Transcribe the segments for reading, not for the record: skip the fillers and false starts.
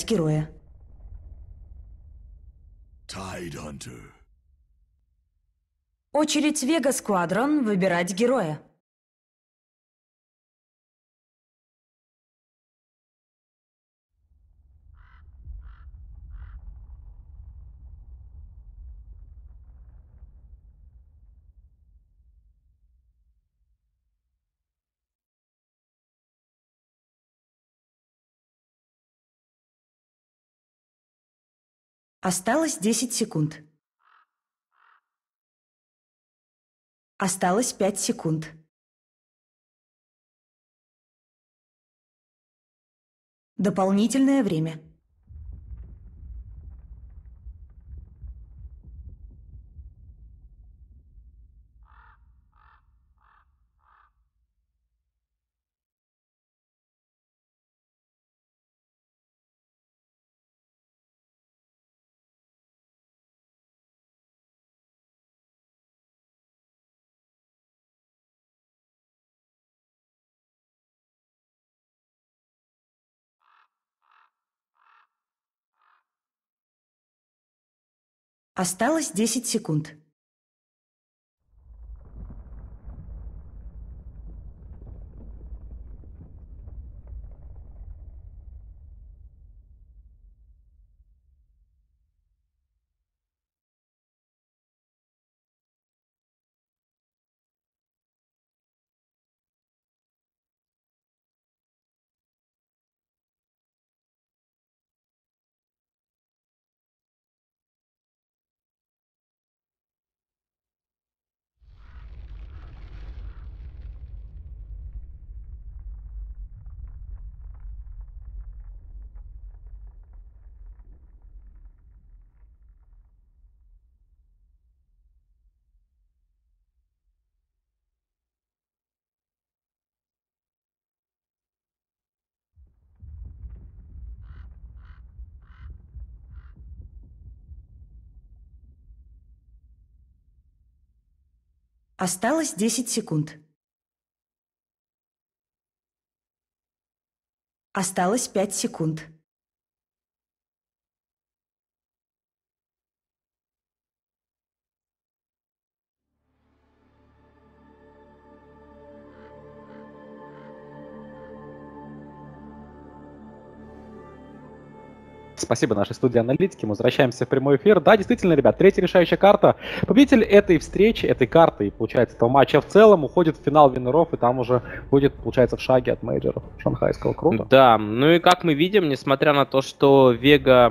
героя. Tidehunter. Очередь Вега Сквадрон выбирать героя. Осталось 10 секунд. Осталось 5 секунд. Дополнительное время. Осталось 10 секунд. Осталось 10 секунд. Осталось 5 секунд. Спасибо нашей студии аналитики. Мы возвращаемся в прямой эфир. Да, действительно, ребят, третья решающая карта. Победитель этой встречи, этой карты и, получается, этого матча в целом уходит в финал виннеров, и там уже будет, получается, в шаге от мейджеров шанхайского круга. Да, ну и как мы видим, несмотря на то, что Вега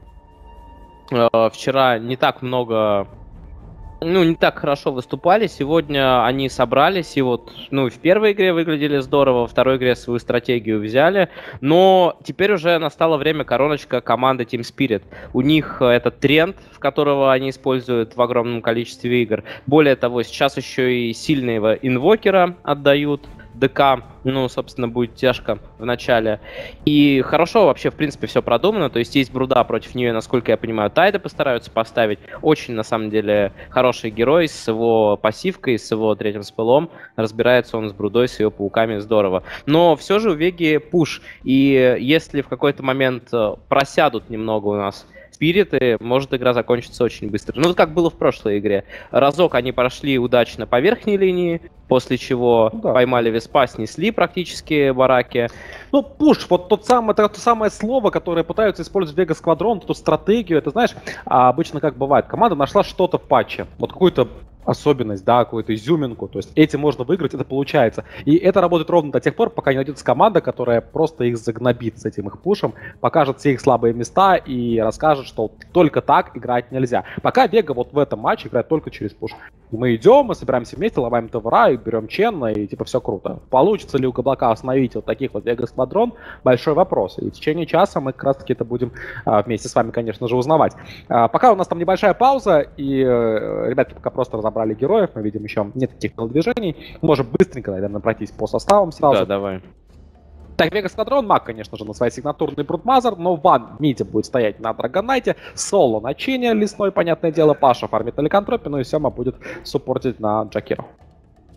вчера не так много... не так хорошо выступали. Сегодня они собрались, и вот, в первой игре выглядели здорово, во второй игре свою стратегию взяли, но теперь уже настало время короночка команды Team Spirit. У них этот тренд, в которого они используют в огромном количестве игр. Более того, сейчас еще и сильного инвокера отдают. ДК, собственно, будет тяжко в начале. И хорошо вообще, в принципе, все продумано. То есть есть Бруда, против нее, насколько я понимаю, Тайда постараются поставить. Очень, на самом деле, хороший герой с его пассивкой, с его третьим спелом. Разбирается он с Брудой, с ее пауками, здорово. Но все же у Веги пуш. И если в какой-то момент просядут немного у нас спириты, может игра закончится очень быстро. Ну, как было в прошлой игре. Разок они прошли удачно по верхней линии, после чего поймали Веспа, снесли практически бараки. Ну, пуш, вот то самое слово, которое пытаются использовать Вега Сквадрон, эту стратегию, это, знаешь, обычно как бывает, команда нашла что-то в патче, вот какую-то особенность, да, какую-то изюминку, то есть этим можно выиграть, это получается. И это работает ровно до тех пор, пока не найдется команда, которая просто их загнобит с этим их пушем, покажет все их слабые места и расскажет, что только так играть нельзя. Пока Вега вот в этом матче играет только через пуш. Мы идем, мы собираемся вместе, ломаем ТВРа и берем Ченна, и типа все круто. Получится ли у Габлака остановить вот таких вот Вега Сквадрон? Большой вопрос. И в течение часа мы как раз таки это будем вместе с вами, конечно же, узнавать. Пока у нас там небольшая пауза, и ребятки пока просто разобрали героев, мы видим еще нет таких телодвижений. Можем быстренько, наверное, пройтись по составам сразу. Да, давай. Так, Вега Сквадрон, Маг, конечно же, на своей сигнатурной Брудмазер, но Ван Мити будет стоять на Драгонайте, Соло на Чине, Лесной, понятное дело, Паша фармит Аликантропе, ну и Сема будет суппортить на Джакиру.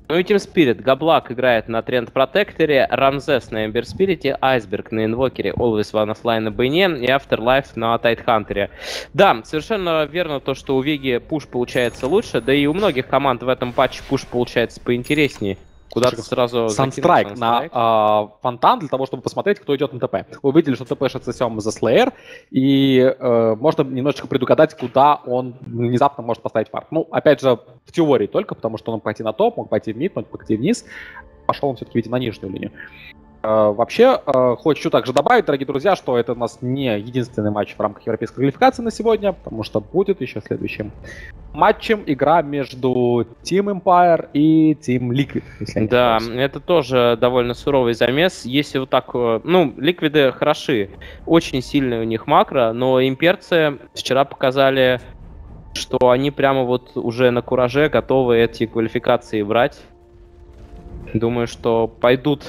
Ну и Team Spirit. Габлак играет на Тренд Протекторе, Рамзес на Эмбер Спирите, Айсберг на Инвокере, Always One Offline на Бэйне и Afterlife на Тайтхантере. Да, совершенно верно то, что у Веги пуш получается лучше, да и у многих команд в этом патче пуш получается поинтереснее. Куда-то сразу Санстрайк на фонтан для того, чтобы посмотреть, кто идет на ТП. Вы видели, что ТП шится за Slayer, и можно немножечко предугадать, куда он внезапно может поставить фарт. Ну, опять же, в теории только, потому что он мог пойти на топ, мог пойти в мид, мог пойти вниз. Пошел он все-таки, видимо, на нижнюю линию. Вообще, хочу также добавить, дорогие друзья, что это у нас не единственный матч в рамках европейской квалификации на сегодня, потому что будет еще следующим матчем игра между Team Empire и Team Liquid. Да, это тоже довольно суровый замес. Если вот так, ну, Ликвиды хороши, очень сильный у них макро, но имперцы вчера показали, что они прямо вот уже на кураже готовы эти квалификации брать. Думаю, что пойдут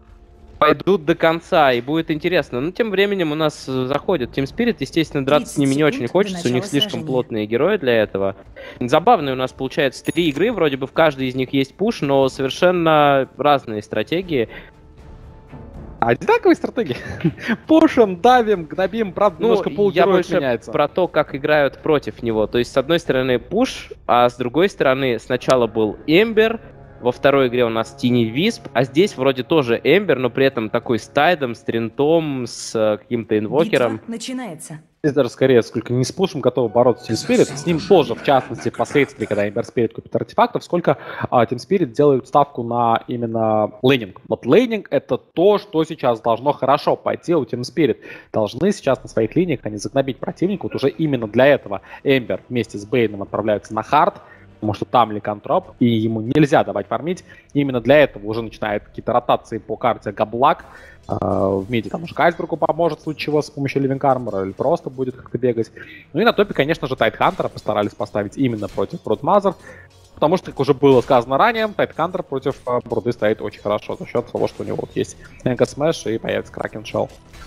до конца, и будет интересно. Но тем временем у нас заходит Team Spirit. Естественно, драться с ними не очень хочется. У них слишком плотные герои для этого. Забавные у нас получается 3 игры. Вроде бы в каждой из них есть пуш, но совершенно разные стратегии. Одинаковые стратегии. Пушим, давим, гнобим, правда, немножко полгероев меняется. Про то, как играют против него. То есть, с одной стороны, пуш, а с другой стороны, сначала был Эмбер, во второй игре у нас Тини Висп, а здесь вроде тоже Эмбер, но при этом такой с Тайдом, с Тринтом, с каким-то инвокером. Битва начинается. Здесь даже скорее, сколько не с пушем готовы бороться Team Spirit, с ним тоже, в частности, впоследствии, когда Ember Spirit купит артефактов, сколько Team Spirit делают ставку на именно лейнинг. Вот лейнинг — это то, что сейчас должно хорошо пойти у Team Spirit. Должны сейчас на своих линиях они загнобить противника. Вот уже именно для этого Эмбер вместе с Бейном отправляются на хард, потому что там ликантроп, и ему нельзя давать фармить. И именно для этого уже начинают какие-то ротации по карте Габлак. В миде там уже Айсбергу поможет, в случае чего, с помощью Living Armor, или просто будет как-то бегать. Ну и на топе, конечно же, Тайтхантера постарались поставить именно против Брудмазер, потому что, как уже было сказано ранее, Тайтхантер против Бруды стоит очень хорошо за счет того, что у него вот есть Энка Смэш и появится Кракен Шелл.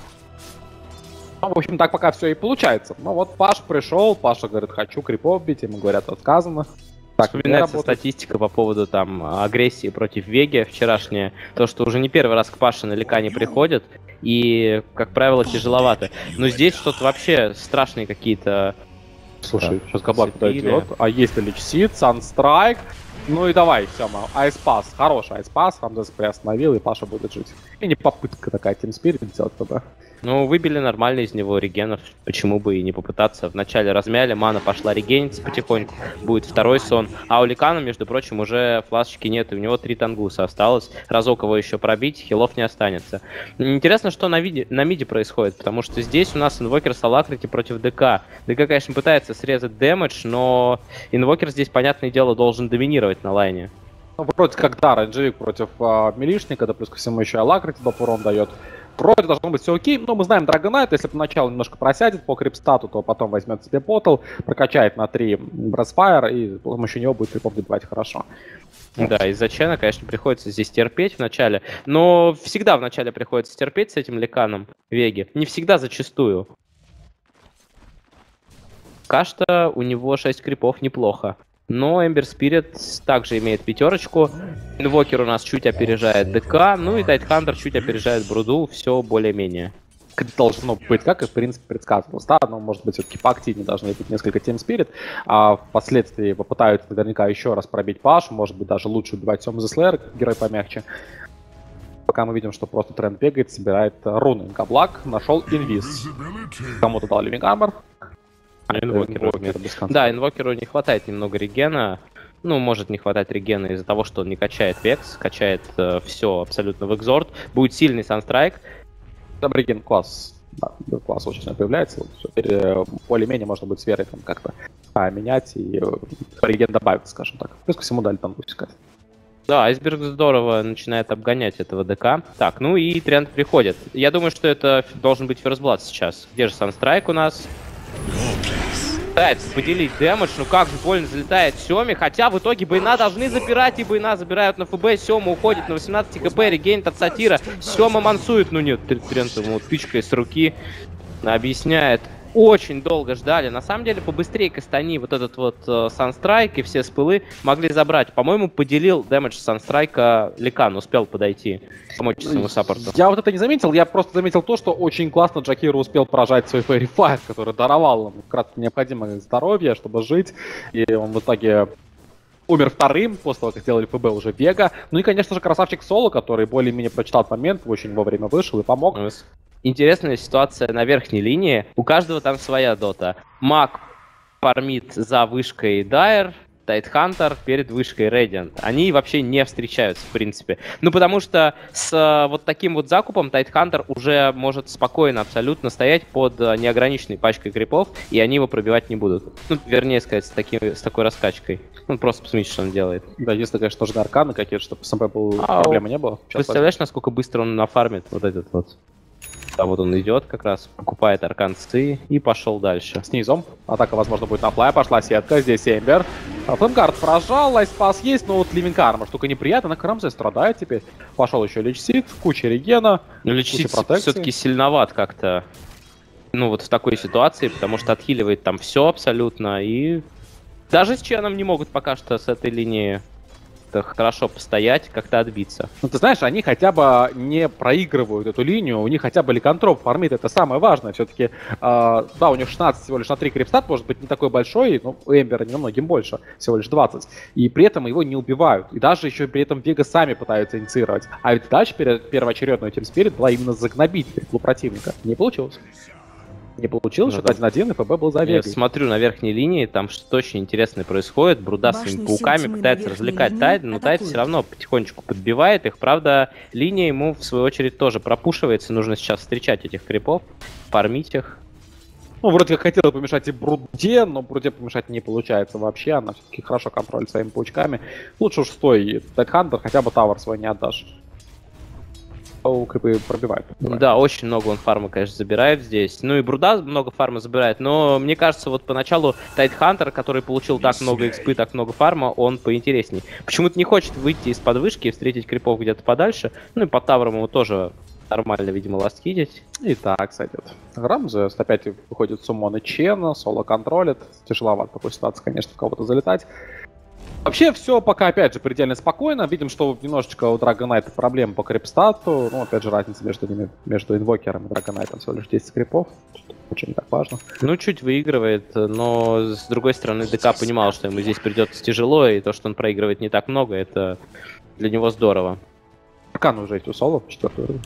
Ну, в общем, так пока все и получается. Ну вот Паш пришел, Паша говорит, хочу крипов бить, ему говорят, отказано. Так, вспоминается статистика по поводу там агрессии против Веги вчерашняя. То, что уже не первый раз к Паше на ликане приходят. И, как правило, тяжеловато. Но здесь что-то вообще страшные какие-то. Слушай, сейчас Габлак подойдет. А есть Личсид, Санстрайк. Ну и давай, Сёма, Айспас. Хороший Айспас, Рамзес приостановил, и Паша будет жить. И не попытка такая Team Spirit сделать тогда. Ну, выбили нормально из него регенов, почему бы и не попытаться. Вначале размяли, мана пошла регениться потихоньку, будет второй сон. А у Ликана, между прочим, уже флашечки нет, и у него 3 тангуса осталось. Разок его еще пробить, хилов не останется. Интересно, что на миде происходит, потому что здесь у нас инвокер с Алакрити против ДК. ДК, конечно, пытается срезать дэмэдж, но инвокер здесь, понятное дело, должен доминировать на лайне. Ну, вроде как, да, рейнджевик против милишника, да плюс ко всему еще Алакрити доп. Урон дает. Вроде должно быть все окей, но мы знаем Драгонайт, если поначалу немножко просядет по крипстату, то потом возьмет себе потл, прокачает на 3 Брасфайр, и с помощью него будет крипов добивать хорошо. Да, из-за Чена, конечно, приходится здесь терпеть вначале, но всегда вначале приходится терпеть с этим ликаном Веги. Не всегда, зачастую. Пока что у него 6 крипов неплохо. Но Эмбер Спирит также имеет 5. Инвокер у нас чуть опережает ДК, ну и Тайтхантер чуть опережает Бруду, все более-менее. Как должно быть, как и в принципе предсказывалось. Да, но может быть все-таки поактивнее должны быть несколько Team Spirit, а впоследствии попытаются наверняка еще раз пробить Пашу, может быть даже лучше убивать Сёму The Slayer, как герой помягче. Пока мы видим, что просто тренд бегает, собирает руны. Габлак нашел инвиз. Кому-то дал Living Armor. Да, инвокеру не хватает немного регена. Ну, может не хватать регена из-за того, что он не качает векс, качает все абсолютно в экзорт. Будет сильный санстрайк. Там реген класс. Да, класс очень появляется. Вот, теперь более-менее можно будет с верой там как-то менять и реген добавить, скажем так. Плюс ко всему дали там искать. Да, Айсберг здорово начинает обгонять этого ДК. Так, ну и тренд приходит. Я думаю, что это должен быть ферстблад сейчас. Где же санстрайк у нас? Пытается поделить дэмэдж, ну как же больно залетает Сёме, хотя в итоге Бэйна должны забирать, и Бэйна забирают на ФБ, Сёма уходит на 18 КП, регейнит от Сатира, Сёма мансует, ну нет, Трент ему тычкой с руки объясняет очень долго ждали. На самом деле, побыстрее Кастани вот этот вот Санстрайк и все спылы могли забрать. По-моему, поделил дэмэдж Санстрайка Ликан, успел подойти, помочь своему саппорту. Я вот это не заметил, я просто заметил то, что очень классно Джакира успел поражать свой Fairy Fire, который даровал ему как раз необходимое здоровье, чтобы жить. И он в итоге умер вторым, после того, как сделали ФБ уже Вега. Ну и, конечно же, красавчик Соло, который более-менее прочитал момент, очень вовремя вышел и помог. Интересная ситуация на верхней линии. У каждого там своя дота. Маг фармит за вышкой Дайр, Тайтхантер перед вышкой Radiant. Они вообще не встречаются, в принципе. Ну, потому что с вот таким вот закупом Тайтхантер уже может спокойно абсолютно стоять под неограниченной пачкой крипов, и они его пробивать не будут. Ну, вернее сказать, с такой раскачкой. Ну, просто посмотрите, что он делает. Да, если, конечно, нужны арканы какие-то, чтобы с МП проблемы не было. Представляешь, насколько быстро он нафармит вот этот вот? Да, вот он идет как раз, покупает аркан Ци и пошел дальше. Снизу. Атака, возможно, будет на флай. Пошла сетка. Здесь Эмбер. Флеймгард прожал. Лайспас есть, но вот Living Karma штука неприятная. На Крамзе страдает теперь. Пошел еще Личсит. Куча регена. Но Личсит все-таки сильноват как-то. Ну, вот в такой ситуации, потому что отхиливает там все абсолютно. И даже с Ченом не могут пока что с этой линии хорошо постоять, как-то отбиться. Ну, ты знаешь, они хотя бы не проигрывают эту линию, у них хотя бы ликантроп фармит, это самое важное. Все-таки, да, у них 16 всего лишь на 3 крипстат, может быть, не такой большой, но у Эмбера немногим больше, всего лишь 20. И при этом его не убивают. И даже еще при этом Вега сами пытаются инициировать. А ведь дальше первоочередную Team Spirit была именно загнобить клуб противника. Не получилось. Не получилось, что 1-1, и ФБ был за Вегой. Я смотрю на верхней линии, там что-то очень интересное происходит. Бруда своими пауками пытается развлекать Тайда, но Тайд все равно потихонечку подбивает их. Правда, линия ему, в свою очередь, тоже пропушивается. Нужно сейчас встречать этих крипов, фармить их. Ну, вроде как хотела помешать и Бруде, но Бруде помешать не получается вообще. Она все-таки хорошо контролит своими паучками. Лучше уж стой, Тайтхантер, хотя бы тавер свой не отдашь. Крипы пробивает. Да, очень много он фарма, конечно, забирает здесь. Ну и Бруда много фарма забирает, но мне кажется, вот поначалу Тайтхантер, который получил так много экспы, так много фарма, он поинтересней. Почему-то не хочет выйти из подвышки и встретить крипов где-то подальше. Ну и по таврам ему тоже нормально, видимо, ластхитить. И так сойдет. Рамзес опять выходит суммон и Чена, соло контролит. Тяжеловато в такой ситуации, конечно, в кого-то залетать. Вообще все пока, опять же, предельно спокойно. Видим, что немножечко у Драгонайта проблемы по крипстату. Ну, опять же, разница между ними, между инвокером и Драгонайтом всего лишь 10 крипов. Очень не так важно. Ну, чуть выигрывает, но с другой стороны ДК понимал, что ему здесь придется тяжело, и то, что он проигрывает не так много, это для него здорово. Аркан уже есть у соло, 4-й уровень.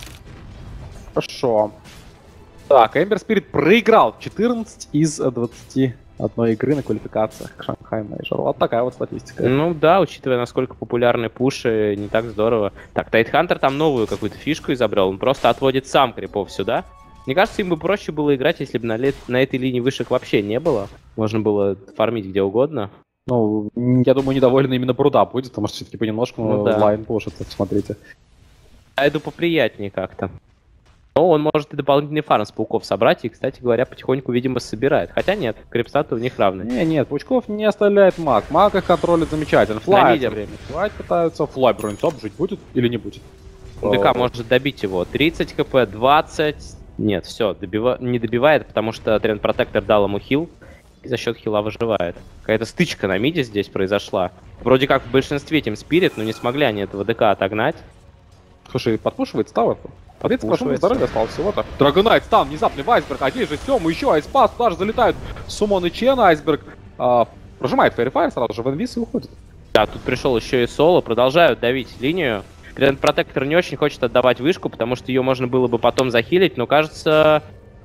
Хорошо. Так, Эмбер Спирит проиграл 14 из 21 игры на квалификациях к Шанхай Мейджору. Вот такая вот статистика. Ну да, учитывая, насколько популярны пуши, не так здорово. Так, Тайтхантер там новую какую-то фишку изобрел, он просто отводит сам крипов сюда. Мне кажется, им бы проще было играть, если бы на этой линии вышек вообще не было. Можно было фармить где угодно. Ну, я думаю, недовольна именно Бруда будет, потому что все-таки понемножку лайн пушится, посмотрите. А иду поприятнее как-то. Но он может и дополнительный фарм с пауков собрать, и, кстати говоря, потихоньку, видимо, собирает. Хотя нет, крипстаты у них равны. Нет, паучков не оставляет маг. Маг их контролит замечательно. Флай все время. Флай пытаются. Флай бронетоп жить будет или не будет? ДК может добить его. 30 хп, 20. Нет, все, не добивает, потому что Тренд Протектор дал ему хил. И за счет хила выживает. Какая-то стычка на миде здесь произошла. Вроде как в большинстве Team Spirit, но не смогли они этого ДК отогнать. Слушай, подпушивает ставок. Подпушивает здоровье осталось всего-то. Драгонайт стан, внезапный в Айсберг. А здесь же Сёма, еще Айспас. Туда же залетают Сумон и Чен. Айсберг прожимает Fairy Fire сразу же в инвиз и уходит. Да, тут пришел еще и соло. Продолжают давить линию. Тренд Протектор не очень хочет отдавать вышку, потому что ее можно было бы потом захилить, но кажется,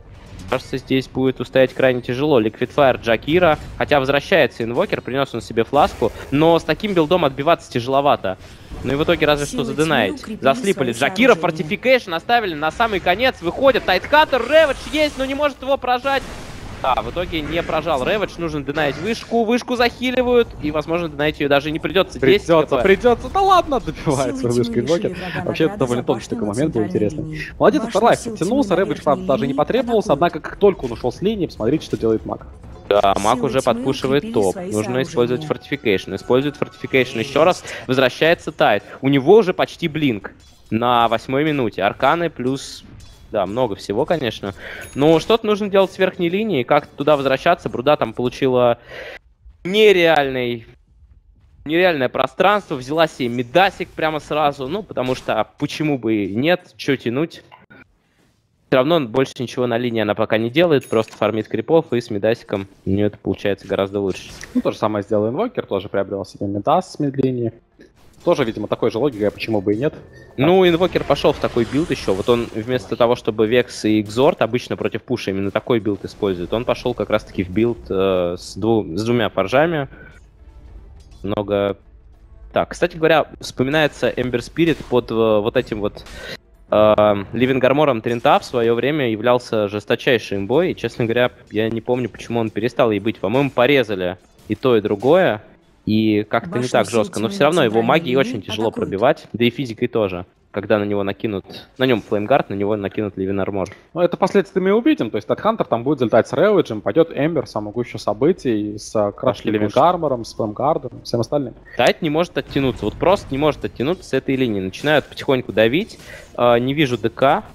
здесь будет устоять крайне тяжело. Liquid Fire Джакира, хотя возвращается инвокер, принес он себе фласку, но с таким билдом отбиваться тяжеловато. Ну и в итоге разве что заденаить. Заслипали Джакира, Fortification оставили на самый конец, выходит Тайтхантер, Рэвидж есть, но не может его прожать. Да, в итоге не прожал Рэвидж, нужно денаить вышку захиливают, и, возможно, денаить ее даже не придется. Придется, да ладно, добивает свою вышку инвокер. Вообще, это довольно тонкий такой момент был интересный. Молодец, Afterlife подтянулся, Рэвидж, правда, даже не потребовался, однако, как только он ушел с линии, посмотрите, что делает маг. Да, маг уже подпушивает топ. Нужно использовать Fortification. Использует Fortification еще раз. Возвращается Тайд. У него уже почти блинк на 8-й минуте. Арканы плюс Да, много всего, конечно. Но что-то нужно делать с верхней линии, как туда возвращаться. Бруда там получила нереальное пространство, взяла себе медасик прямо сразу, ну, потому что почему бы и нет, что тянуть. Все равно больше ничего на линии она пока не делает, просто фармит крипов, и с медасиком у нее это получается гораздо лучше. Ну, то же самое сделал Инвокер, тоже приобрел себе медас с мид-линии. Тоже, видимо, такой же логикой, почему бы и нет. Ну, Инвокер пошел в такой билд еще. Вот он вместо того, чтобы Векс и Экзорт обычно против пуша именно такой билд использует, он пошел как раз-таки в билд с двумя форжами. Много... Так, кстати говоря, вспоминается Ember Spirit под вот этим вот Ливинг Армором Тринта в свое время являлся жесточайшим имбой. И, честно говоря, я не помню, почему он перестал ей быть. По-моему, порезали и то, и другое. И как-то не так жестко. Но все равно его магией очень тяжело пробивать. Да и физикой тоже. Когда на него накинут... На нем флеймгард, на него накинут Ливин Армор. Ну, это впоследствии мы увидим. То есть Тайтхантер там будет залетать с Рэвиджем, пойдет Эмбер, самую гущу событий, с Краш Ливинг Армором, с флеймгардом, всем остальным. Тайт не может оттянуться. Вот просто не может оттянуться с этой линии. Начинают потихоньку давить. Не вижу ДК.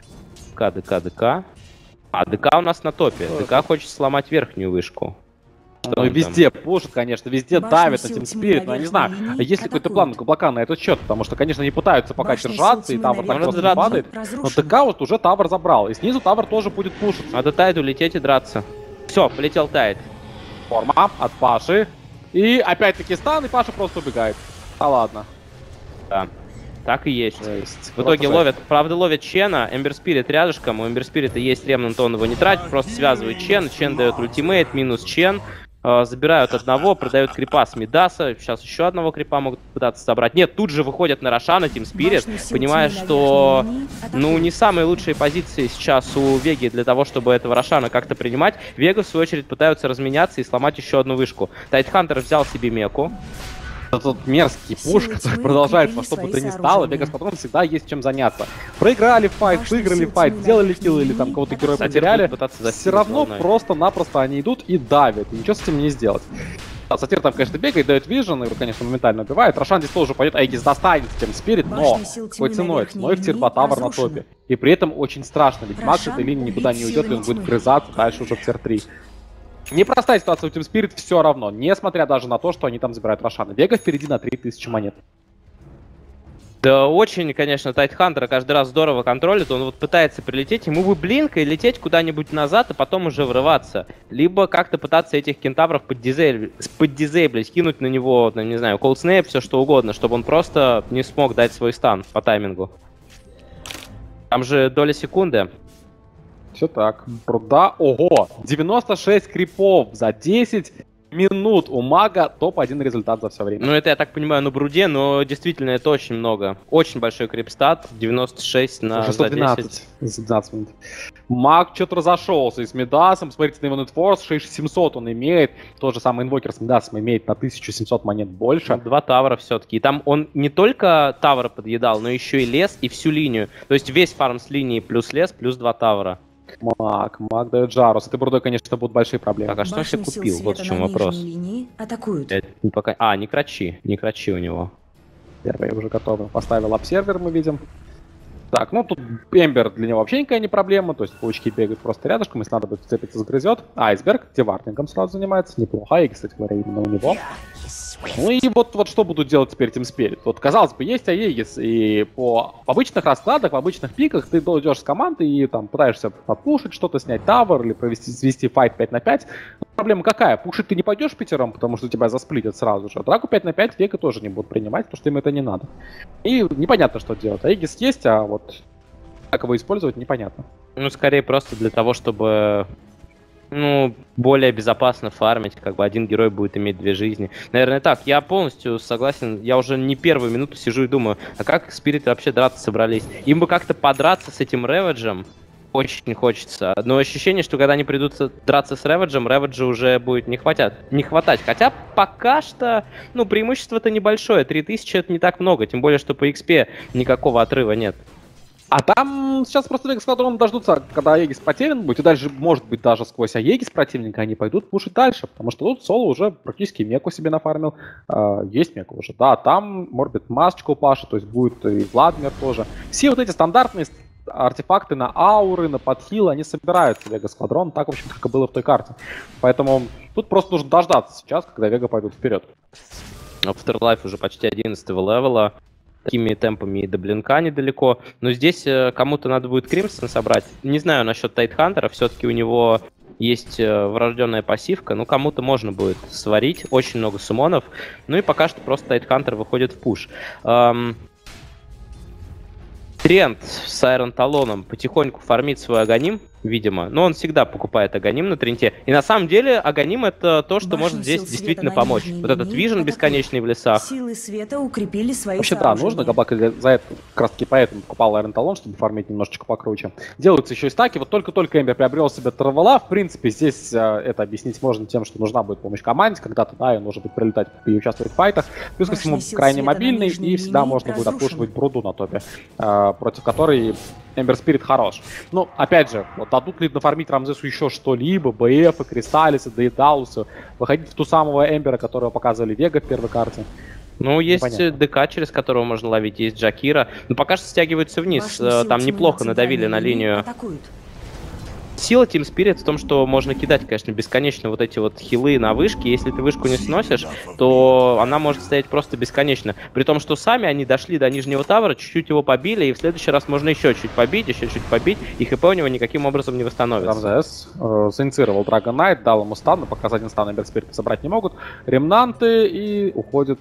ДК. А ДК у нас на топе. ДК хочет сломать верхнюю вышку. Ну и везде пушат, конечно, везде давят на Team Spirit, но я не знаю, есть ли какой-то план у Каблака на этот счет, потому что, конечно, они пытаются пока держаться, и Тавр так просто падает, но ДК вот уже Тавр забрал, и снизу Тавр тоже будет пушиться. Надо Тайду лететь и драться. Все, полетел Тайд. Форма от Паши, и опять-таки стан, и Паша просто убегает. Да ладно. Да. Так и есть. В итоге ловят, правда ловят Чена, Эмбер Спирит рядышком, у Эмбер Спирита есть ремнант, он его не тратит, просто связывает Чен, Чен дает ультимейт, минус Чен. Забирают одного, продают крипа с Мидаса. Сейчас еще одного крипа могут пытаться собрать. Нет, тут же выходят на Рошана, Team Spirit, понимая, что ну не самые лучшие позиции сейчас у Веги для того, чтобы этого Рошана как-то принимать. Вега, в свою очередь, пытаются разменяться и сломать еще одну вышку. Тайтхантер взял себе меку. Этот мерзкий пуш, который продолжает во что бы то ни стало, Вегас потом всегда есть чем заняться. Проиграли файт, выиграли файт, сделали килл или там кого-то героя потеряли, все равно просто-напросто они идут и давят, и ничего с этим не сделать. Да, Сатир там, конечно, бегает, дает вижен, его, конечно, моментально убивает. Рошан здесь тоже пойдет, Аегис достанет Team Spirit, но какой ценой? Ценой в тир по Тавр на топе. И при этом очень страшно, ведь Макс с этой линии никуда не уйдет, и он будет грызаться дальше уже в тир 3. Непростая ситуация у Team Spirit все равно, несмотря даже на то, что они там забирают Рошана. Вега впереди на 3000 монет. Да очень, конечно, Тайтхантера каждый раз здорово контролит. Он вот пытается прилететь, ему бы блинка и лететь куда-нибудь назад, а потом уже врываться. Либо как-то пытаться этих кентавров поддизейблить, кинуть на него, не знаю, Cold Snap, все что угодно, чтобы он просто не смог дать свой стан по таймингу. Там же доля секунды. Все так. Бруда. Ого! 96 крипов за 10 минут у мага. Топ-1 результат за все время. Ну, это, я так понимаю, на Бруде, но действительно это очень много. Очень большой крипстат. 96 на 612 за 12 минут. Маг что-то разошелся и с Мидасом. Смотрите на его нетфорс. 6700 он имеет. Тот же самый инвокер с Мидасом имеет на 1700 монет больше. 2 тавра все-таки. И там он не только тавра подъедал, но еще и лес, и всю линию. То есть весь фарм с линии плюс лес, плюс 2 тавра. Маг дает жару. С этой Брудой, конечно, будут большие проблемы. Так, а что он себе купил? Вот в чем вопрос. Пока... А, не крачи у него. Первые уже готовы. Поставил обсервер, мы видим. Так, ну тут Эмбер для него вообще никакая не проблема. То есть паучки бегают просто рядышком, если надо будет вцепиться, загрызет. Айсберг девартингом сразу занимается. Неплохо. И, кстати говоря, именно у него. Ну и вот что будут делать теперь Team Spirit. Вот, казалось бы, есть Аегис, и в обычных раскладах, в обычных пиках ты идешь с командой и там пытаешься подпушить что-то, снять тавер или свести файт 5 на 5. Но проблема какая? Пушить ты не пойдешь пятером, потому что тебя засплитят сразу же. Драку 5 на 5 Вега тоже не будут принимать, потому что им это не надо. И непонятно, что делать. Аегис есть, а вот как его использовать, непонятно. Ну, скорее просто для того, чтобы... Ну, более безопасно фармить, как бы один герой будет иметь 2 жизни. Наверное, так. Я полностью согласен. Я уже не первую минуту сижу и думаю, а как Спириты вообще драться собрались? Им бы как-то подраться с этим Рэвиджем очень хочется. Но ощущение, что когда они придут драться с Рэвиджем, Рэвиджа уже будет не хватать. Хотя пока что, ну, преимущество-то небольшое. 3000 это не так много, тем более, что по XP никакого отрыва нет. А там сейчас просто Вегас Квадрон дождутся, когда Аегис потерян будет, и дальше, может быть, даже сквозь Аегис противника они пойдут пушить дальше, потому что тут Соло уже практически меку себе нафармил, есть мека уже, да, там, может быть, масочка у Паши, то есть будет и Владимир тоже. Все вот эти стандартные артефакты на ауры, на подхил, они собираются в Вега Сквадрон, так, в общем, как и было в той карте. Поэтому тут просто нужно дождаться сейчас, когда Вега пойдут вперед. Afterlife уже почти 11-го левела. Такими темпами и до блинка недалеко. Но здесь кому-то надо будет Кримсон собрать. Не знаю насчет Тайтхантера, все-таки у него есть врожденная пассивка. Ну, кому-то можно будет сварить. Очень много суммонов. Ну и пока что просто Тайтхантер выходит в пуш. Тренд с Айрон Талоном потихоньку фармит свой Аганим, видимо. Но он всегда покупает Аганим на тренте. И на самом деле Аганим это то, что может здесь действительно помочь. Вот этот вижен бесконечный в лесах. Силы света укрепили свои Вообще, да, нужно. Габак за это как раз таки поэтому покупал Айрон Талон, чтобы фармить немножечко покруче. Делаются еще и стаки. Вот только-только Эмбер приобрел себе Травела. В принципе, здесь это объяснить можно тем, что нужна будет помощь команде. Когда-то, да, и нужно будет прилетать и участвовать в файтах. Плюс ко всему, крайне мобильный, и всегда можно будет отпушивать Бруду на топе, против которой Эмбер Спирит хорош. Ну, опять же, вот дадут ли нафармить Рамзесу еще что-либо, БФ, Кристаллисы, Дейдаусы, выходить в ту самого Эмбера, которого показывали Вега в первой карте. Ну, есть Непонятно. ДК, через которого можно ловить, есть Джакира. Но пока что стягиваются вниз. Там неплохо надавили на линию. Атакуют. Сила Team Spirit в том, что можно кидать, конечно, бесконечно вот эти вот хилы на вышке. Если ты вышку не сносишь, то она может стоять просто бесконечно. При том, что сами они дошли до нижнего тавра, чуть-чуть его побили, и в следующий раз можно еще чуть побить, и ХП у него никаким образом не восстановится. Рамзес синициировал Dragon Knight, дал ему стан, но пока за один стан Эмбер Спирит собрать не могут. Ремнанты и уходят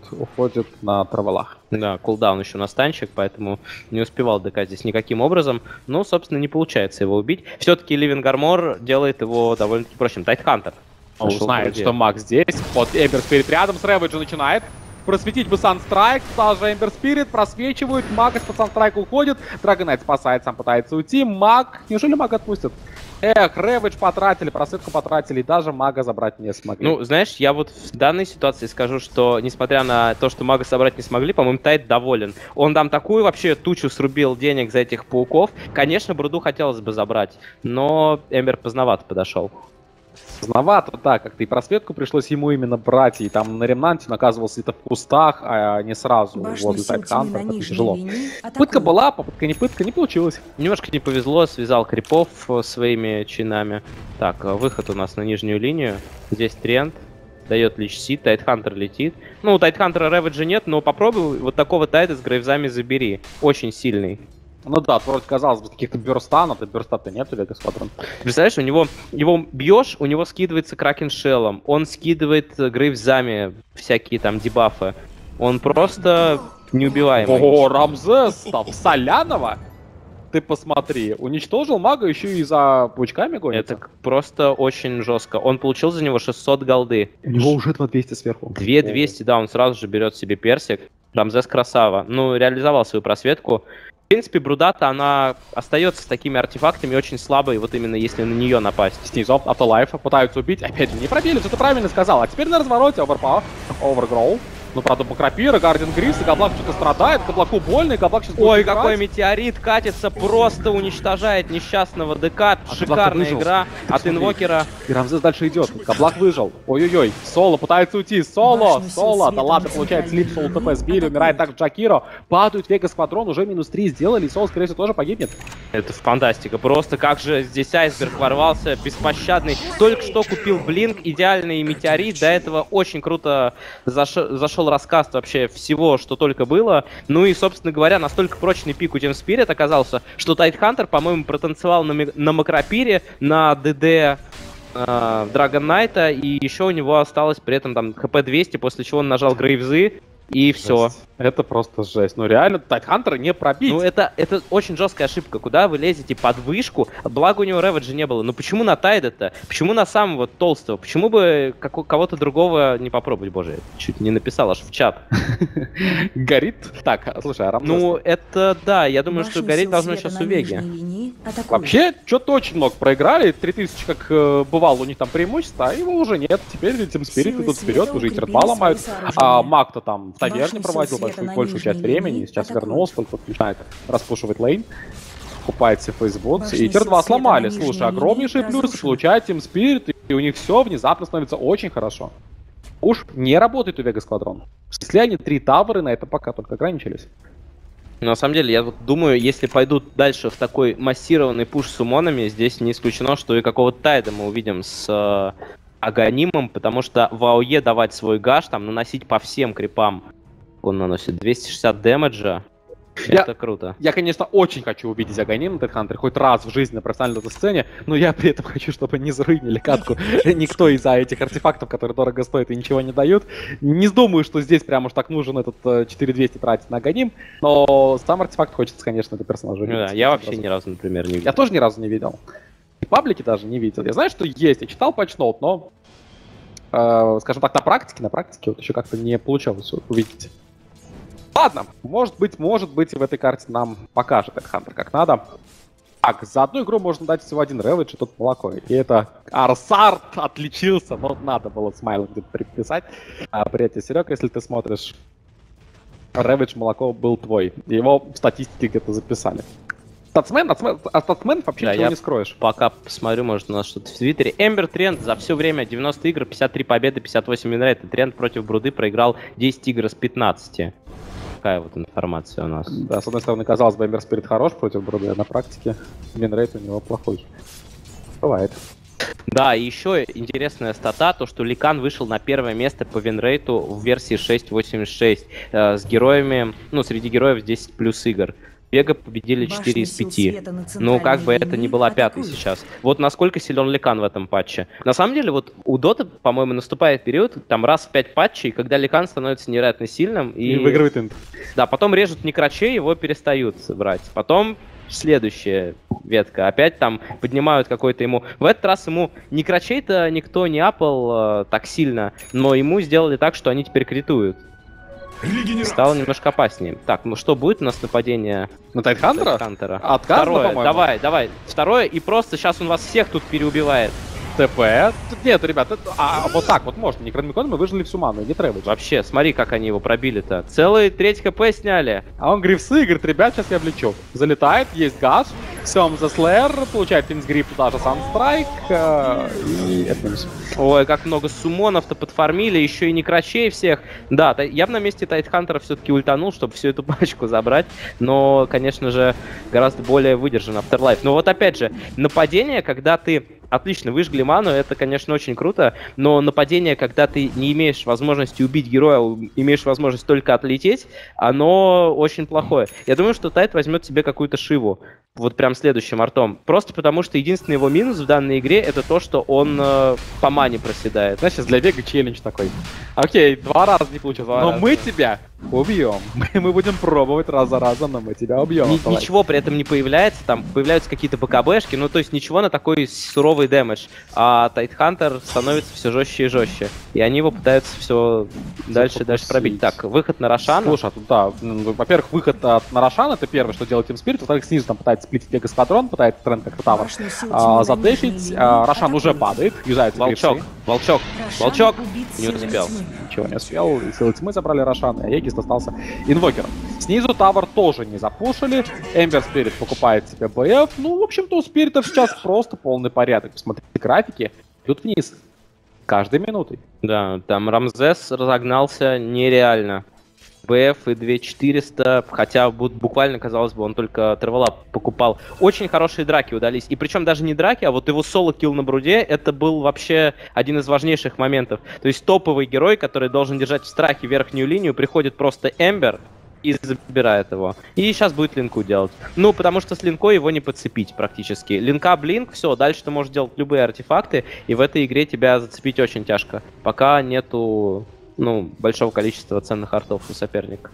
на Травелах. Да, кулдаун еще на станчик, поэтому не успевал ДК здесь никаким образом. Ну, собственно, не получается его убить. Все-таки Ливинг Армор делает его довольно-таки прочим. Тайтхантер. Он знает, что маг здесь. Вот Эмбер Спирит рядом с Рэвиджа начинает. Просветить бы Санстрайк, даже Эмбер Спирит просвечивают, маг из-под Санстрайка уходит, Драгонайт спасает, сам пытается уйти, маг, неужели маг отпустят? Эх, Рэвидж потратили, просветку потратили, и даже мага забрать не смогли. Ну, знаешь, я вот в данной ситуации скажу, что несмотря на то, что мага собрать не смогли, по-моему, Тайт доволен. Он там такую вообще тучу срубил денег за этих пауков. Конечно, Бруду хотелось бы забрать, но Эмбер поздновато подошел. Поздновато, да, как-то и просветку пришлось ему именно брать, и там на ремнанте он оказывался где-то в кустах, а не сразу возле Тайтхантера, это тяжело. Пытка была, попытка, не получилось. Немножко не повезло, связал крипов своими чинами. Так, выход у нас на нижнюю линию. Здесь тренд. Дает лич сит, Тайтхантер летит. Ну, у Тайтхантера Рэвиджа нет, но попробуй вот такого Тайта с грейвзами забери. Очень сильный. Ну да, вроде казалось бы, каких-то бёрстанов, а бёрста-то нету, Вега Сквадрон. Представляешь, у него его бьешь, у него скидывается Кракен Шеллом, он скидывает грейвзами всякие там дебафы. Он просто неубиваемый. О, Рамзес, там, Солянова? Ты посмотри, уничтожил мага, еще и за паучками гонится. Это просто очень жестко. Он получил за него 600 голды. У него уже 2200 сверху. 2200, да, он сразу же берет себе персик. Рамзес красава. Ну, реализовал свою просветку. В принципе, Брудата, она остается с такими артефактами очень слабой, вот именно если на нее напасть. Снизу Автолайфа пытаются убить. Опять же, не пробили, все ты правильно сказал. А теперь на развороте Overpower, Overgrow. Ну, правда, Покрапира, Гарден Грифс, и Габлак что-то страдает, Габлаку больно, и Габлак сейчас будет Ой, играть. какой метеорит катится, просто уничтожает несчастного ДК. Шикарная игра от Инвокера. И Рамзес дальше идет. Габлак выжил. Ой-ой-ой. Соло пытается уйти. Соло. Да ладно, получает слип, Соло ТП сбили, умирает также Джакиро. Падают Вега Сквадрон, уже -3 сделали, и Соло, скорее всего, тоже погибнет. Это фантастика. Просто как же здесь айсберг ворвался, беспощадный. Только что купил Блинк, идеальный метеорит. До этого очень круто зашел рассказ вообще всего, что только было. Ну и, собственно говоря, настолько прочный пик у Team Spirit оказался, что Тайтхантер, по-моему, протанцевал на Макрапире, на ДД Dragon Knight, и еще у него осталось при этом там хп 200, после чего он нажал Грейвзы, и все. Это просто жесть. Ну реально, Тайтхантера не пробить. Ну это очень жесткая ошибка. Куда вы лезете под вышку? Благо у него Рэвиджа не было. Но почему на Тайда-то? Почему на самого толстого? Почему бы кого-то другого не попробовать? Боже, я чуть не написал аж в чат. Горит? Так, слушай, а Рамзес... Ну это да, я думаю, что гореть должно сейчас у Веги. Вообще, что-то очень много проиграли. 3000, как бывало, у них там преимущество, а его уже нет. Теперь Team Spirit идут вперед, уже и терпа ломают. А маг-то там в таверне проводил большую часть времени, сейчас вернулся, только начинает распушивать лейн, купается в Facebook, и Тир 2 сломали. Слушай, огромнейшие плюсы получает Team Spirit, и у них все внезапно становится очень хорошо. Уж не работает у Вега Сквадрон. Если они 3 тавры, на это пока только ограничились. На самом деле, я вот думаю, если пойдут дальше в такой массированный пуш с сумонами, здесь не исключено, что и какого-то тайда мы увидим с Аганимом, потому что в АОЕ давать свой гаш, там, наносить по всем крипам, он наносит 260 дэмэджа. Это круто. Я, конечно, очень хочу увидеть Аганим на Тайдхантере хоть раз в жизни на профессиональной сцене, но я при этом хочу, чтобы не заруинили катку никто из-за этих артефактов, которые дорого стоят и ничего не дают. Не думаю, что здесь прям уж так нужен этот 4200 тратить на Аганим, но сам артефакт хочется, конечно, это персонажа. Да, я вообще ни разу, например, не видел. Я тоже ни разу не видел. И паблики даже не видел. Я знаю, что есть, я читал патчноут, но, скажем так, на практике вот еще как-то не получалось увидеть. Ладно, может быть, и в этой карте нам покажет Тайдхантер как надо. Так, за одну игру можно дать всего один реведж, и тут молоко. И это Арсарт отличился, но надо было смайл где-то приписать. Привет, Серега, если ты смотришь, реведж молоко был твой. Его в статистике где-то записали. Статсмен вообще да, ничего не скроешь. Пока посмотрю, может, у нас что-то в Твиттере. Эмбер тренд за все время 90 игр, 53 победы, 58 винрейт. Тренд против Бруды проиграл 10 игр из 15. Такая вот информация у нас. Да, с одной стороны, казалось бы, Эмбер Спирит хорош против Бруды, а на практике винрейт у него плохой. Бывает. Да, и еще интересная стата, то что Ликан вышел на первое место по винрейту в версии 6.86 с героями, ну, среди героев 10 плюс игр. Вега победили 4 из 5. Ну, как бы это не была пятой сейчас. Вот насколько силен Ликан в этом патче. На самом деле, вот у Доты, по-моему, наступает период, там раз в 5 патчей, когда Ликан становится невероятно сильным. И выигрывает инт. Да, потом режут некрачей, его перестают брать. Потом следующая ветка. Опять там поднимают какой-то ему... В этот раз ему некрачей-то никто не апал так сильно, но ему сделали так, что они теперь критуют. Стало немножко опаснее. Так, ну что, будет у нас нападение на Тайдхантера? Второе, давай. Второе, и просто сейчас он вас всех тут переубивает. ТП. Нет, ребята, вот так вот можно. Некрономикон мы выжили всю ману, не требует. Вообще, смотри, как они его пробили-то. Целый треть хп сняли. А он грифсы, говорит, ребят, сейчас я влечу. Залетает, есть газ. Все, за Слэр, получает пинсгрип, туда же Санстрайк. И это минус. Ой, как много сумонов-то подфармили, еще и некрачей всех. Да, я бы на месте Тайдхантера все-таки ультанул, чтобы всю эту пачку забрать. Но, конечно же, гораздо более выдержан Afterlife. Но вот опять же, нападение, когда ты отлично выжгли ману, это, конечно, очень круто, но нападение, когда ты не имеешь возможности убить героя, имеешь возможность только отлететь, оно очень плохое. Я думаю, что Тайд возьмет себе какую-то Шиву, вот прям следующим артом. Просто потому, что единственный его минус в данной игре это то, что он по мане проседает. Знаешь, для Вега челлендж такой. Окей, 2 раза не получилось, но мы тебя убьем. Мы будем пробовать раз за разом, но мы тебя убьем. Ничего при этом не появляется, там появляются какие-то БКБшки, ну то есть ничего на такой суровый дэмэдж. А Тайдхантер становится все жестче и жестче. И они его пытаются все дальше и дальше пробить. Так, выход на Рошана. Слушай, да, во-первых, выход на Рошана, это первое, что делает Team Spirit. Во-вторых, снизу там пытается сплитить Вега Сквадрон, пытается тренд как Тавр задэшить. Рошан уже падает, юзает Волчок, не успел. Ничего не успел. Силы тьмы забрали Рошана, а Егис достался инвокером. Снизу Тавр тоже не запушили. Эмбер Спирит покупает себе БФ. Ну, в общем-то, у Спиритов сейчас просто полный порядок. Посмотрите, графики идут вниз. Каждой минутой. Да, там Рамзес разогнался нереально. БФ и 2400, хотя буквально, казалось бы, он только Тревела покупал. Очень хорошие драки удались. И причем даже не драки, а вот его соло-килл на Бруде, это был вообще один из важнейших моментов. То есть топовый герой, который должен держать в страхе верхнюю линию, приходит просто Эмбер и забирает его. И сейчас будет линку делать. Ну, потому что с линкой его не подцепить практически. Линка, блинк, все, дальше ты можешь делать любые артефакты, и в этой игре тебя зацепить очень тяжко. Пока нету... ну, большого количества ценных артов у соперника.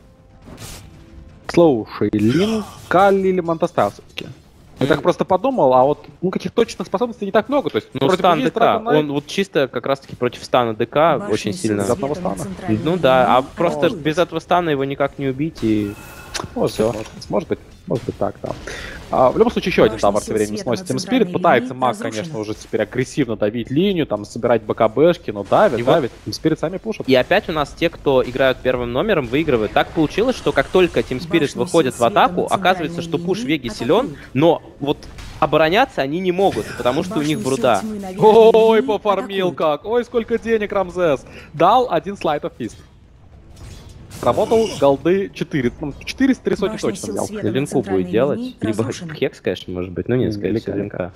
Слушай, Линка или Монтастайл все-таки? Я так просто подумал, а вот каких точных способностей не так много. То есть, ну, стан ДК, он вот чисто как раз-таки против стана ДК очень сильно. Без одного стана. Ну да, а просто без этого стана его никак не убить и... Может быть так, да. В любом случае, еще один тавр все время сносит Team Spirit. Пытается маг, конечно, уже теперь агрессивно давить линию, там, собирать БКБшки, но давит. Team Spirit сами пушат. И опять у нас те, кто играют первым номером, выигрывают. Так получилось, что как только Team Spirit выходит в атаку, оказывается, что пуш Веги силен, но вот обороняться они не могут, потому что у них Бруда. Ой, пофармил как! Ой, сколько денег Рамзес! Дал один слайд of фист. Работал голды 4. Ну, 400 Башня точно сил взял. света на Линку центральной будет делать. линии Либо разрушена. Хекс, конечно, может быть. Ну нет, скорее всего, линка.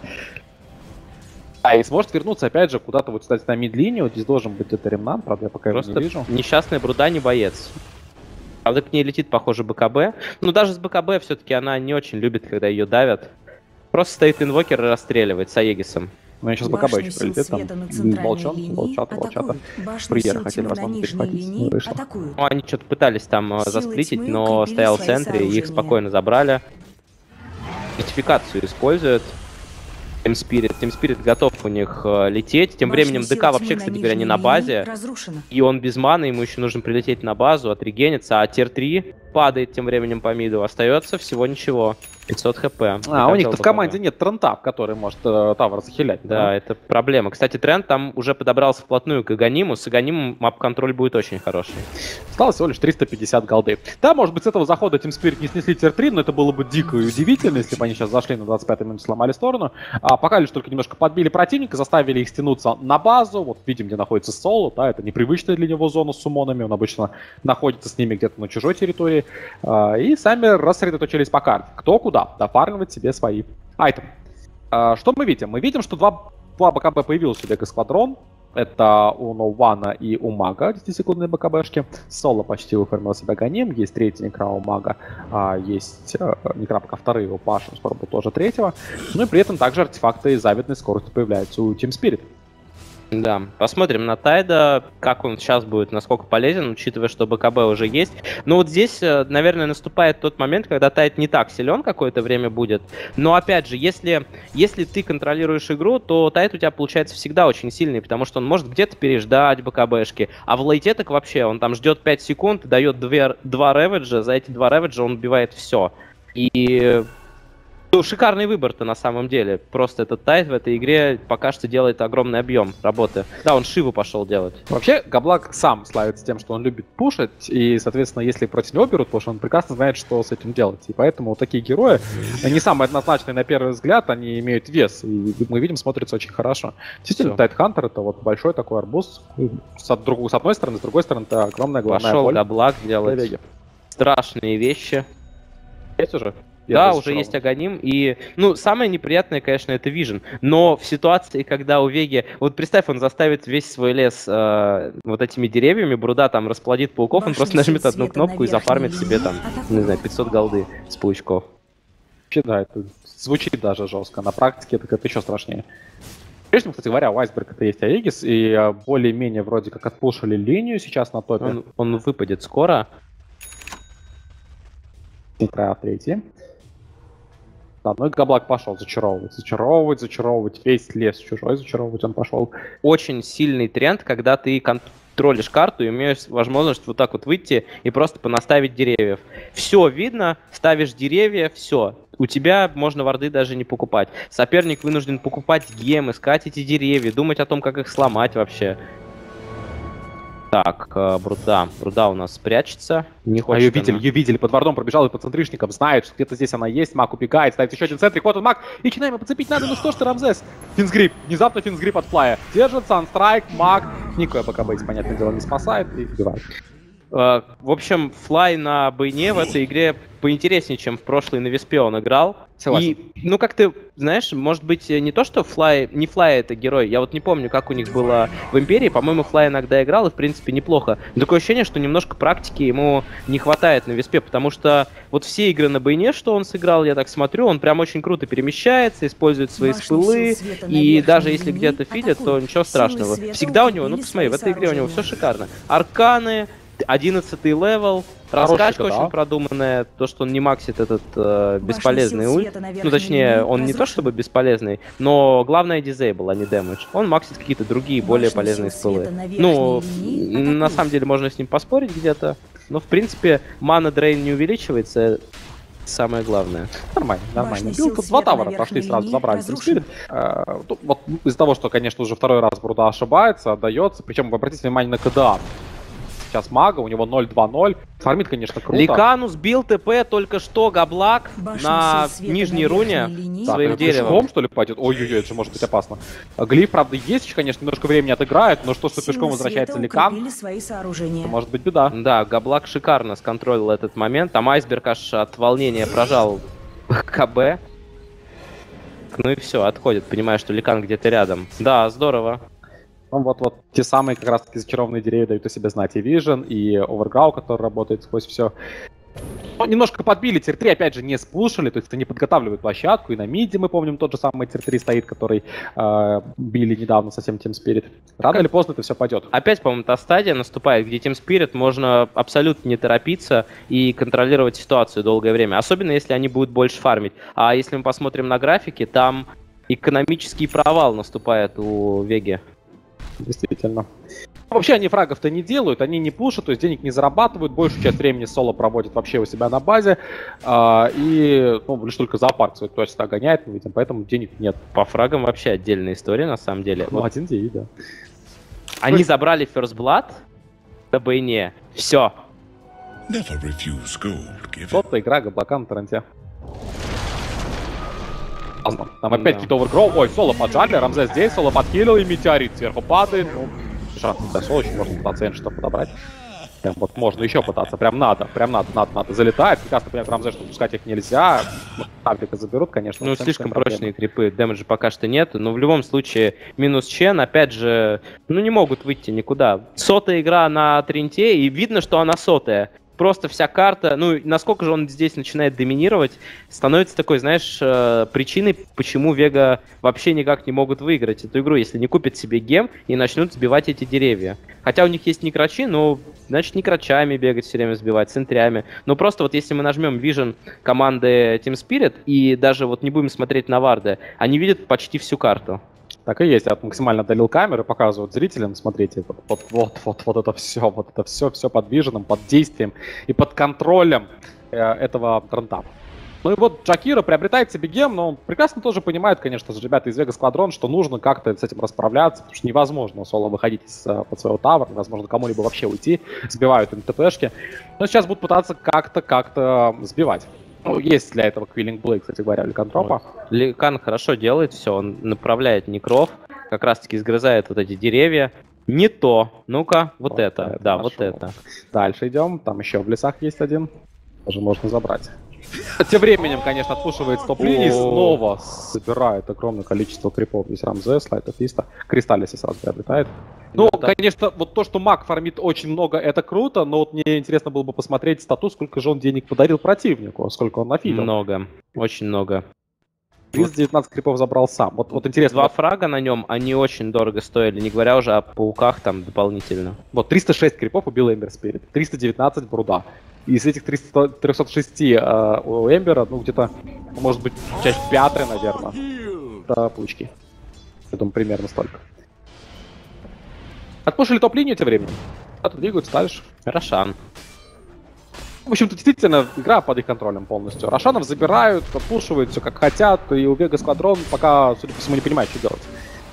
А, и сможет вернуться опять же куда-то вот, кстати, на мид-линию. Здесь должен быть это ремнант, правда, я пока его Просто не вижу. несчастная Бруда не боец. Правда, к ней летит, похоже, БКБ. Но даже с БКБ все-таки она не очень любит, когда ее давят. Просто стоит инвокер и расстреливает с Аегисом. Ну, я сейчас БКБ Башню еще сил прилетит, там света на центральной волчат, линии волчата. атакуют. Башню Приер сил хотели тьмы на посмотреть, нижней перехватить, не линии вышло. атакуют. Ну, они что-то пытались там Силы засплитить, тьмы но укрепили стоял в свои центре, и их сооружения. спокойно забрали. Идентификацию используют. Team Spirit готов у них лететь. Тем Башня временем сил ДК тьмы вообще, на кстати говоря, не нижней на базе. линии разрушена. И он без маны, ему еще нужно прилететь на базу, отрегениться, а тир 3 падает тем временем по миду. Остается всего ничего. 500 хп. А, у них-то в команде нет трента, который может тавр захилять. Да, это проблема. Кстати, тренд там уже подобрался вплотную к Аганиму. С Аганимом мап-контроль будет очень хороший. Осталось всего лишь 350 голды. Да, может быть, с этого захода Team Spirit не снесли тир 3, но это было бы дико и удивительно, если бы они сейчас зашли на 25-й минуте, сломали сторону. А пока лишь только немножко подбили противника, заставили их стянуться на базу. Вот видим, где находится Соло, да, это непривычная для него зона с сумонами, он обычно находится с ними где-то на чужой территории. И сами рассредоточились по карте. Кто куда, дофармливать себе свои айтемы. Что мы видим? Мы видим, что два БКБ появилось у Вега Сквадрон. Это у Ноувана и у Мага 10-секундные БКБшки. Соло почти выформил себя Ганим. Есть третий Некра у Мага. Есть Некра пока вторые у Паши. Скоро будет тоже третьего. Ну и при этом также артефакты завидной скорости появляются у Team Spirit. Да, посмотрим на Тайда, как он сейчас будет, насколько полезен, учитывая, что БКБ уже есть. Но вот здесь, наверное, наступает тот момент, когда Тайд не так силен какое-то время будет. Но опять же, если ты контролируешь игру, то Тайд у тебя получается всегда очень сильный, потому что он может где-то переждать БКБшки. А в лейте так вообще, он там ждет 5 секунд, дает 2 реведжа, за эти 2 реведжа он убивает все. И... Ну, шикарный выбор-то на самом деле. Просто этот Тайд в этой игре пока что делает огромный объем работы. Да, он Шиву пошел делать. Вообще, Габлак сам славится тем, что он любит пушить, и, соответственно, если против него берут пуш, он прекрасно знает, что с этим делать. И поэтому вот такие герои, не самые однозначные на первый взгляд, они имеют вес, и мы видим, смотрится очень хорошо. Действительно, Тайд Хантер — это вот большой такой арбуз. С одной стороны, с другой стороны, это огромная главная Пошел боль. Габлак делать Веги. страшные вещи. Есть уже? Да, Я уже разочарован. есть Аганим, и, ну, самое неприятное, конечно, это Вижен, но в ситуации, когда у Веги, вот представь, он заставит весь свой лес вот этими деревьями, Бруда там расплодит пауков, он Башня просто нажмет сил одну света кнопку и на верхней зафармит себе там, линии не знаю, атакуют. 500 голды с паучков. Вообще, да, это звучит даже жестко. На практике это еще страшнее. Прежде, кстати говоря, у Айсберг это есть Аегис, и более-менее вроде как отпушили линию сейчас на топе. Он выпадет скоро. Некра третий. Да, ну и Габлак пошел зачаровывать, весь лес чужой зачаровывать он пошел. Очень сильный тренд, когда ты контролишь карту и имеешь возможность вот так вот выйти и просто понаставить деревьев. Все видно, ставишь деревья, все. У тебя можно варды даже не покупать. Соперник вынужден покупать гем, искать эти деревья, думать о том, как их сломать вообще. Так, Бруда у нас прячется. Не хочет Ее видели, под вардом пробежал и под центришником, знает, что где-то здесь она есть, маг убегает, ставит еще один центр, вот он маг, и начинаем подцепить надо, ну что ж ты, Рамзес? Финсгрип, внезапно Финсгрип от флая. Держит, Санстрайк, маг, никакое БКБ, понятное дело, не спасает и убивает. В общем, Флай на Бэйне в этой игре поинтереснее, чем в прошлой на Виспе он играл. Согласен. И, ну, как ты знаешь, может быть, не то, что Флай, не Флай это герой, я вот не помню, как у них было в Империи, по-моему, Флай иногда играл, и, в принципе, неплохо. Но такое ощущение, что немножко практики ему не хватает на Виспе, потому что вот все игры на Бэйне, что он сыграл, я так смотрю, он прям очень круто перемещается, использует свои Башня спылы, сил света на и верхней даже если линии где-то фидят, то атакуют. ничего Силы страшного. света Всегда у него, ну, укрепили посмотри, в свои этой игре у него все сооружения. шикарно. Арканы, 11-й левел, раскачка да. очень продуманная, то, что он не максит этот бесполезный сил ульт. света на Ну, верхней точнее, линии он не то разрушена. чтобы бесполезный, но главное дизейбл, а не дэмэдж. Он максит какие-то другие, более Башня полезные сил спылы. света на верхней Ну, линии на атакуют. самом деле можно с ним поспорить где-то, но, в принципе, мана дрейн не увеличивается, это самое главное. Нормально. Башня Билд, сил тут два света на тавра пошли, верхней сразу линии забрали разрушена. Team Spirit. Вот из-за того, что, конечно, уже второй раз Бруда ошибается, отдается, причем обратите внимание на КДА. сейчас мага, у него 0-2-0. Фармит, конечно, круто. Ликану сбил ТП только что Габлак Башня на сил света нижней на руне верхней линии. Так, своим это деревом. пешком, что ли, пойдет? Ой-ой-ой, это же может быть опасно. Глиф, правда, есть, конечно, немножко времени отыграет, но что Силы пешком возвращается света Ликан, укрепили свои сооружения. может быть беда. Да, Габлак шикарно сконтролил этот момент. Там Айсберг аж от волнения прожал КБ. Ну и все, отходит, понимая, что Ликан где-то рядом. Да, здорово. Ну вот те самые как раз-таки зачарованные деревья дают о себе знать и Vision, и Overgrow, который работает сквозь все. Ну, немножко подбили, тир-3 опять же не спушили, то есть они подготавливают площадку, и на миде мы помним тот же самый тир-3 стоит, который били недавно совсем Team Spirit. Рано или поздно это все пойдет. Опять, по-моему, та стадия наступает, где Team Spirit можно абсолютно не торопиться и контролировать ситуацию долгое время. Особенно, если они будут больше фармить. А если мы посмотрим на графики, там экономический провал наступает у Веги. Действительно. Вообще они фрагов-то не делают, они не пушат, то есть денег не зарабатывают, большую часть времени соло проводят вообще у себя на базе, и лишь только зоопарк свой точно гоняет, мы видим, поэтому денег нет. По фрагам вообще отдельная история, на самом деле. Ну, Вот один DI, да. они забрали First Blood, дабы не. Все. Never refuse gold given. Вот-то игра Габлака на торренте. Там опять Да. какие-то овергроу. Ой, соло поджали, Рамзе здесь, соло подхилил, и метеорит сверху падает. Ну, шанс на соло еще можно пытаться что подобрать. Прям вот можно еще пытаться, прям надо. Залетает, прекрасно понимает Рамзе, что пускать их нельзя. Таврика заберут, конечно. Ну, вот слишком проблема. прочные крипы, дэмэджа пока что нет, но в любом случае минус Чен, опять же, не могут выйти никуда. Сотая игра на Тринте, и видно, что она сотая. Просто вся карта, насколько же он здесь начинает доминировать, становится такой, знаешь, причиной, почему Вега вообще никак не могут выиграть эту игру, если не купят себе гем и начнут сбивать эти деревья. Хотя у них есть некрачи, но, значит, некрачами бегать все время сбивать, центрями. Но просто вот если мы нажмем Vision команды Team Spirit и даже вот не будем смотреть на варды, они видят почти всю карту. Так и есть. Я максимально отдалил камеры, показывают зрителям. Смотрите, вот это все под виженом, под действием и под контролем этого тренда. Ну и вот Джакира приобретает себе гем, но он прекрасно тоже понимает, конечно же, ребята из Vegas Squadron, что нужно как-то с этим расправляться, потому что невозможно соло выходить под своего тавра, невозможно кому-либо вообще уйти, сбивают им ТПшки. Но сейчас будут пытаться как-то сбивать. Ну, есть для этого Квиллинг Блейк, кстати говоря, Ликантропа. Ликан хорошо делает все, он направляет некров, как раз-таки сгрызает вот эти деревья. Не то. Ну-ка, вот это. Да, вот это. Дальше идем. Там еще в лесах есть один. Тоже можно забрать. Тем временем, конечно, отпушивает стоп-линии. Снова собирает огромное количество крипов. Здесь Рамзе, Слайд Фиста. Кристаллисы сразу приобретает. Ну, конечно, вот то, что маг фармит очень много, это круто, но вот мне интересно было бы посмотреть статус, сколько же он денег подарил противнику, сколько он нафидал. Много. Очень много. 319 крипов забрал сам. Вот интересно. Два фрага на нем, они очень дорого стоили, не говоря уже о пауках там дополнительно. Вот 306 крипов убил Эмбер Спирит, 319 Бруда. И из этих 306 у Эмбера, где-то, может быть, часть пятая, наверное, до пучки. Я думаю, примерно столько. Отпушили топ-линию тем временем. А-то двигаются дальше. Рошан. В общем-то, действительно, игра под их контролем полностью. Рошанов забирают, отпушивают все как хотят, и у Vegas Squadron пока, судя по всему, не понимают, что делать.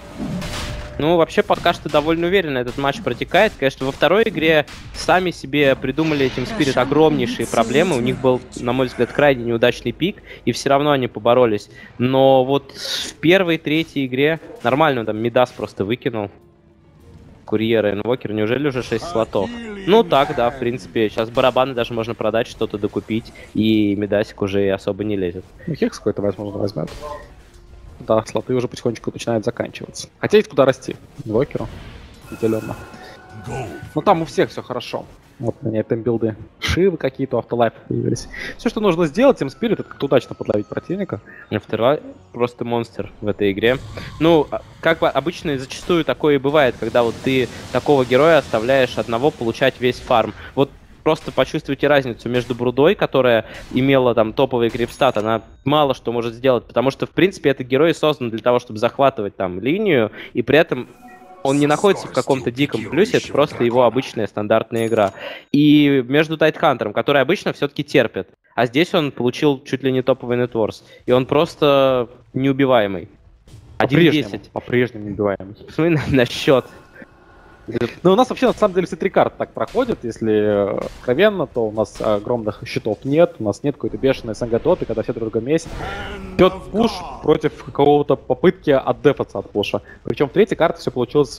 Ну, вообще, пока что довольно уверенно этот матч протекает. Конечно, во второй игре сами себе придумали Team Spirit огромнейшие проблемы. У них был, на мой взгляд, крайне неудачный пик, и все равно они поборолись. Но вот в первой, третьей игре нормально там Мидас просто выкинул. Курьера, инвокер, неужели уже 6 слотов? Ну так, да, в принципе, сейчас барабаны даже можно продать, что-то докупить, и Мидасик уже особо не лезет. Ну, Хекс какой-то, возможно, возьмет. Да, слоты уже потихонечку начинают заканчиваться. Хотя есть куда расти. Инвокеру. Определенно. Ну там у всех все хорошо. Вот у меня там билды. Шивы какие-то, автолайфы появились. Все, что нужно сделать, Team Spirit, это как-то удачно подловить противника. Второй просто монстр в этой игре. Ну, как бы обычно зачастую такое и бывает, когда вот ты такого героя оставляешь одного получать весь фарм. Вот просто почувствуйте разницу между Брудой, которая имела там топовый крипстат, она мало что может сделать, потому что, в принципе, этот герой создан для того, чтобы захватывать там линию, и при этом он не находится в каком-то диком плюсе, это просто его обычная стандартная игра. И между Тайтхантером, который обычно все-таки терпит, а здесь он получил чуть ли не топовый нетворс, и он просто неубиваемый. 1.10. По-прежнему неубиваемый. Посмотри на счет. Ну, у нас вообще, на самом деле, все 3 карты так проходят. Если откровенно, то у нас огромных счетов нет. У нас нет какой-то бешеной СНГ доты, когда все друг друга месяц. Идет пуш против какого-то попытки отдефаться от пуша. Причем в 3-й карте все получилось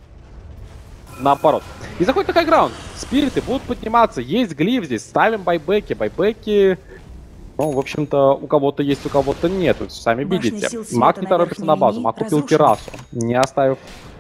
наоборот. И заходит такой граунд. Спириты будут подниматься. Есть глиф здесь. Ставим байбеки. Байбеки... Ну, в общем-то, у кого-то есть, у кого-то нет. Вы сами видите. Маг не торопится на базу. Маг купил террасу, не оставив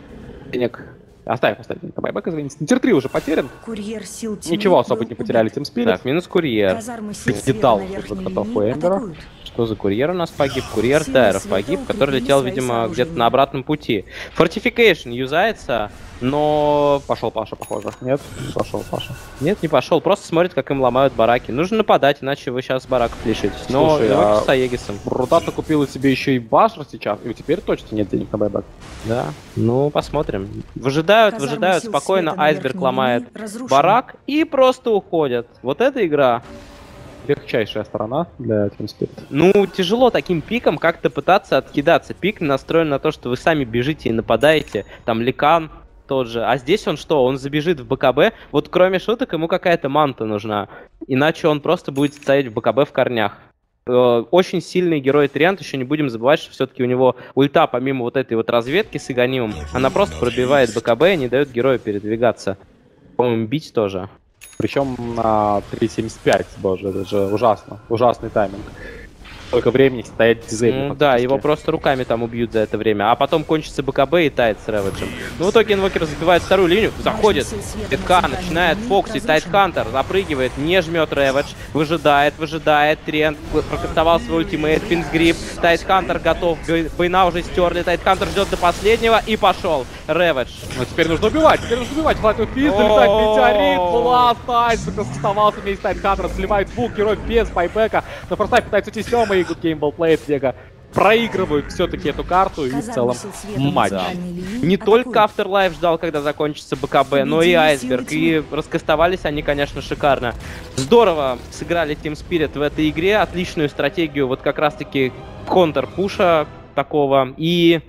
денег. Оставив денег на байбек, извините. Тир 3 уже потерян. Курьер сил Ничего особо не потеряли Team Spirit. Так, минус курьер. Покидал уже котов Эмбера. Что за курьер у нас погиб? Курьер Тайров погиб, который летел, видимо, где-то на обратном пути. Fortification юзается, но... Пошел Паша, похоже. Нет, не пошел Паша. Нет, не пошел. Просто смотрит, как им ломают бараки. Нужно нападать, иначе вы сейчас бараков лишитесь. Но Слушай, с Аегисом. Рудата купила себе еще и башер сейчас, и теперь точно нет денег на байбек. Да. Ну, посмотрим. Выжидают, спокойно. Айсберг ломает барак и просто уходят. Вот эта игра. Легчайшая сторона для Team Spirit. Ну, тяжело таким пиком как-то пытаться откидаться. Пик настроен на то, что вы сами бежите и нападаете. Там Ликан тот же. А здесь он что? Он забежит в БКБ. Вот кроме шуток ему какая-то манта нужна. Иначе он просто будет стоять в БКБ в корнях. Очень сильный герой Триант. Еще не будем забывать, что все-таки у него ульта, помимо вот этой вот разведки с Иганимом, она просто пробивает БКБ и не дает герою передвигаться. По-моему, бить тоже. Причем на 3.75, боже, это же ужасно. Ужасный тайминг. Сколько времени стоять дизейн. Да, его просто руками там убьют за это время. А потом кончится БКБ и тает с Рэвиджем. Ну, в итоге Инвокер забивает вторую линию, заходит. ТК начинает фоксить, Тайтхантер запрыгивает, не жмет Рэвидж, выжидает, Трент прокастовал свой ультимейт, Пинсгрип, Тайтхантер готов, Байна уже стерли, Тайтхантер ждет до последнего и пошел. Рэвидж. Ну, теперь нужно убивать, Хватит физ, залетает метеорит, Бласт, Айсберг оставался вместе с Тайтхантером, сливает двух героев без байбека, но просто пытается уйти Сёма, и Good Game Well Played, Вега проигрывают все-таки эту карту и в целом матч. Да. Не только Afterlife ждал, когда закончится БКБ, но и Айсберг. И раскастовались они, конечно, шикарно. Здорово сыграли Team Spirit в этой игре. Отличную стратегию, вот как раз-таки контр-пуша такого. И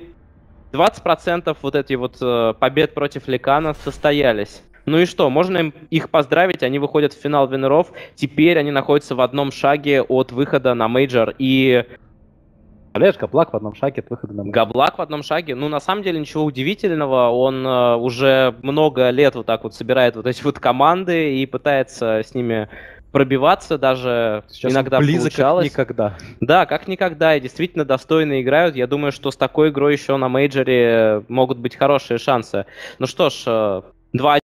20% вот эти вот побед против Ликана состоялись. Ну и что, можно их поздравить, они выходят в финал винеров, теперь они находятся в одном шаге от выхода на мейджор, и... Олеж, Габлак в одном шаге от выхода на мейджор. Габлак в одном шаге, ну на самом деле ничего удивительного, он уже много лет вот так вот собирает вот эти вот команды и пытается с ними пробиваться, даже сейчас иногда близок получалось. Как никогда. Да, как никогда, и действительно достойно играют. Я думаю, что с такой игрой еще на мейджоре могут быть хорошие шансы. Ну что ж, 2